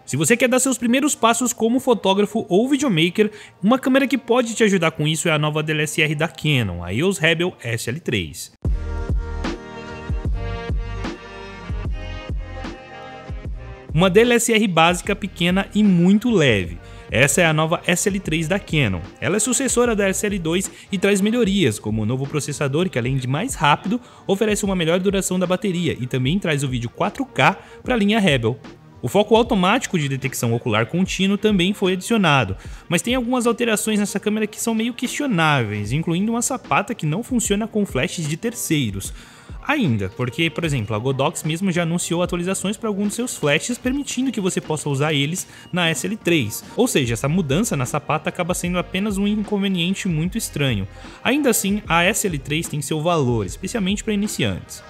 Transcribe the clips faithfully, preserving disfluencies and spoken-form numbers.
Se você quer dar seus primeiros passos como fotógrafo ou videomaker, uma câmera que pode te ajudar com isso é a nova D S L R da Canon, a EOS Rebel S L três. Uma D S L R básica, pequena e muito leve. Essa é a nova S L três da Canon. Ela é sucessora da S L dois e traz melhorias, como o novo processador que, além de mais rápido, oferece uma melhor duração da bateria e também traz o vídeo quatro K para a linha Rebel. O foco automático de detecção ocular contínuo também foi adicionado, mas tem algumas alterações nessa câmera que são meio questionáveis, incluindo uma sapata que não funciona com flashes de terceiros. Ainda, porque, por exemplo, a Godox mesmo já anunciou atualizações para alguns de seus flashes, permitindo que você possa usar eles na S L três. Ou seja, essa mudança na sapata acaba sendo apenas um inconveniente muito estranho. Ainda assim, a S L três tem seu valor, especialmente para iniciantes.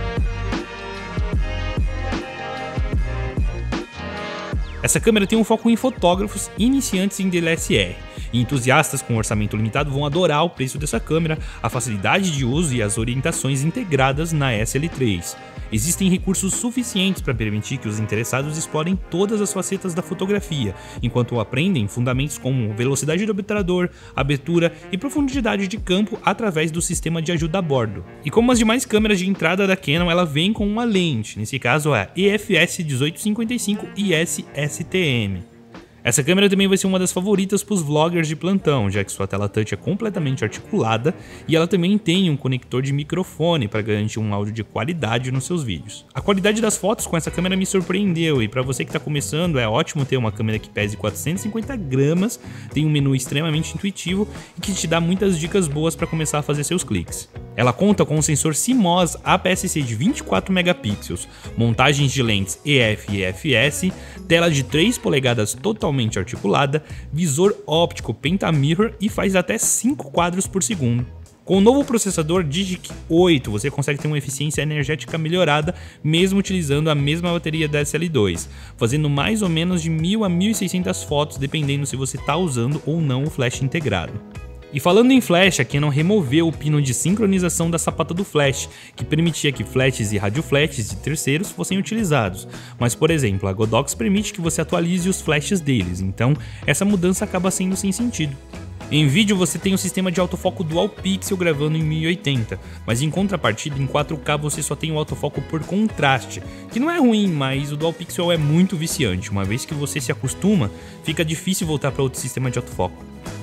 Essa câmera tem um foco em fotógrafos iniciantes em D S L R, e entusiastas com orçamento limitado vão adorar o preço dessa câmera, a facilidade de uso e as orientações integradas na S L três. Existem recursos suficientes para permitir que os interessados explorem todas as facetas da fotografia, enquanto aprendem fundamentos como velocidade do obturador, abertura e profundidade de campo através do sistema de ajuda a bordo. E como as demais câmeras de entrada da Canon, ela vem com uma lente, nesse caso é a E F S dezoito cinquenta e cinco I S S T M. Essa câmera também vai ser uma das favoritas para os vloggers de plantão, já que sua tela touch é completamente articulada e ela também tem um conector de microfone para garantir um áudio de qualidade nos seus vídeos. A qualidade das fotos com essa câmera me surpreendeu e para você que está começando é ótimo ter uma câmera que pese quatrocentos e cinquenta gramas, tem um menu extremamente intuitivo e que te dá muitas dicas boas para começar a fazer seus cliques. Ela conta com um sensor C M O S A P S C de vinte e quatro megapixels, montagens de lentes E F e F S, tela de três polegadas totalmente articulada, visor óptico Pentamirror e faz até cinco quadros por segundo. Com o novo processador Digic oito, você consegue ter uma eficiência energética melhorada, mesmo utilizando a mesma bateria da S L dois, fazendo mais ou menos de mil a mil e seiscentas fotos, dependendo se você está usando ou não o flash integrado. E falando em flash, a Canon removeu o pino de sincronização da sapata do flash, que permitia que flashes e radioflashes de terceiros fossem utilizados, mas por exemplo, a Godox permite que você atualize os flashes deles, então essa mudança acaba sendo sem sentido. Em vídeo você tem um sistema de autofoco dual pixel gravando em mil e oitenta, mas em contrapartida em quatro K você só tem o autofoco por contraste, que não é ruim, mas o dual pixel é muito viciante, uma vez que você se acostuma, fica difícil voltar para outro sistema de autofoco.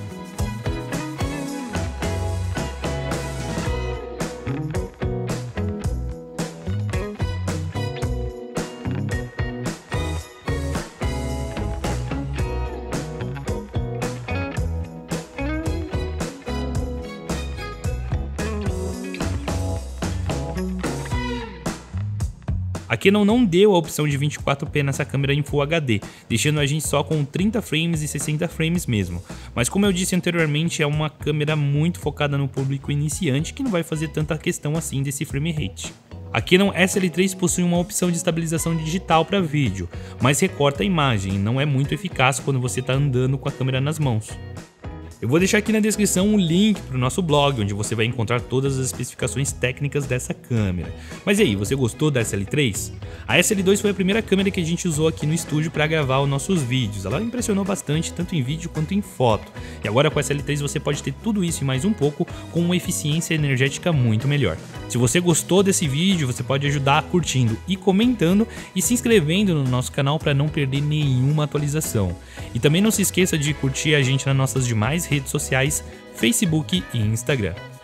A Canon não deu a opção de vinte e quatro P nessa câmera em Full H D, deixando a gente só com trinta frames e sessenta frames mesmo. Mas como eu disse anteriormente, é uma câmera muito focada no público iniciante que não vai fazer tanta questão assim desse frame rate. A Canon S L três possui uma opção de estabilização digital para vídeo, mas recorta a imagem e não é muito eficaz quando você está andando com a câmera nas mãos. Eu vou deixar aqui na descrição um link para o nosso blog, onde você vai encontrar todas as especificações técnicas dessa câmera. Mas e aí, você gostou da S L três? A S L dois foi a primeira câmera que a gente usou aqui no estúdio para gravar os nossos vídeos. Ela impressionou bastante, tanto em vídeo quanto em foto. E agora com a S L três você pode ter tudo isso e mais um pouco, com uma eficiência energética muito melhor. Se você gostou desse vídeo, você pode ajudar curtindo e comentando e se inscrevendo no nosso canal para não perder nenhuma atualização. E também não se esqueça de curtir a gente nas nossas demais redes sociais, Facebook e Instagram.